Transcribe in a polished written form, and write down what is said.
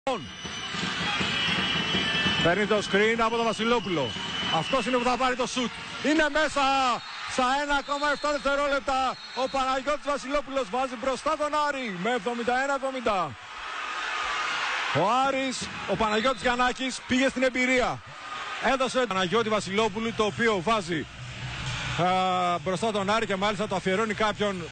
Παίρνει το screen από τον Βασιλόπουλο. Αυτός είναι που θα πάρει το σουτ. Είναι μέσα στα 1,7 δευτερόλεπτα. Ο Παναγιώτης Βασιλόπουλος βάζει μπροστά τον Άρη με 71-70. Ο Άρης, ο Παναγιώτης Γιαννάκης πήγε στην εμπειρία. Έδωσε τον Παναγιώτη Βασιλόπουλου, το οποίο βάζει μπροστά τον Άρη και μάλιστα το αφιερώνει κάποιον